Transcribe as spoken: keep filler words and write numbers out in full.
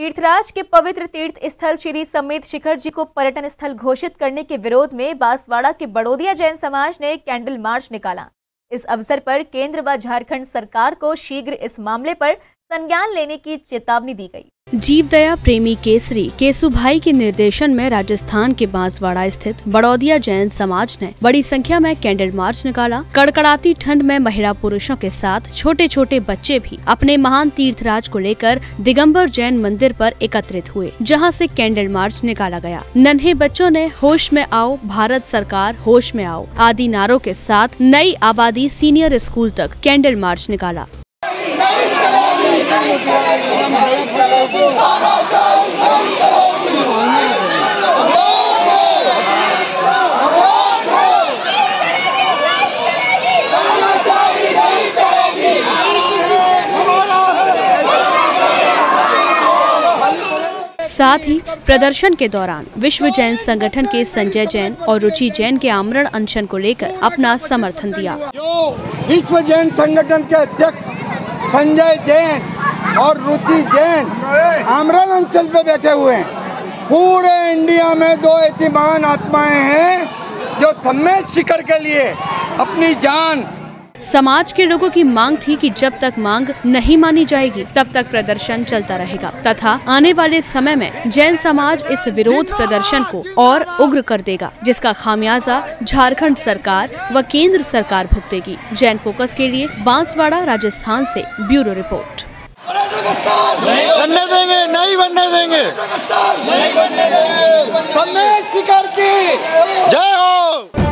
तीर्थराज के पवित्र तीर्थ स्थल श्री समेत शिखर जी को पर्यटन स्थल घोषित करने के विरोध में बांसवाड़ा के बड़ौदिया जैन समाज ने कैंडल मार्च निकाला। इस अवसर पर केंद्र व झारखंड सरकार को शीघ्र इस मामले पर संज्ञान लेने की चेतावनी दी गई। जीवदया प्रेमी केसरी केशुभाई के निर्देशन में राजस्थान के बांसवाड़ा स्थित बड़ौदिया जैन समाज ने बड़ी संख्या में कैंडल मार्च निकाला। कड़कड़ाती ठंड में महिला पुरुषों के साथ छोटे छोटे बच्चे भी अपने महान तीर्थराज को लेकर दिगंबर जैन मंदिर पर एकत्रित हुए, जहां से कैंडल मार्च निकाला गया। नन्हे बच्चों ने होश में आओ, भारत सरकार होश में आओ आदि नारों के साथ नई आबादी सीनियर स्कूल तक कैंडल मार्च निकाला। साथ ही प्रदर्शन के दौरान विश्व जैन संगठन के संजय जैन और रुचि जैन के आमरण अनशन को लेकर अपना समर्थन दिया। जो विश्व जैन संगठन के अध्यक्ष संजय जैन और रुचि जैन आमरण अनशन पे बैठे हुए हैं। पूरे इंडिया में दो ऐसी महान आत्माएं हैं जो समेत शिखर के लिए अपनी जान। समाज के लोगों की मांग थी कि जब तक मांग नहीं मानी जाएगी तब तक प्रदर्शन चलता रहेगा तथा आने वाले समय में जैन समाज इस विरोध प्रदर्शन को और उग्र कर देगा, जिसका खामियाजा झारखंड सरकार व केंद्र सरकार भुगतेगी। जैन फोकस के लिए बांसवाड़ा राजस्थान से ब्यूरो रिपोर्ट। बनने देंगे, नहीं बनने देंगे, नहीं बनने देंगे। समेत शिखर की जय हो।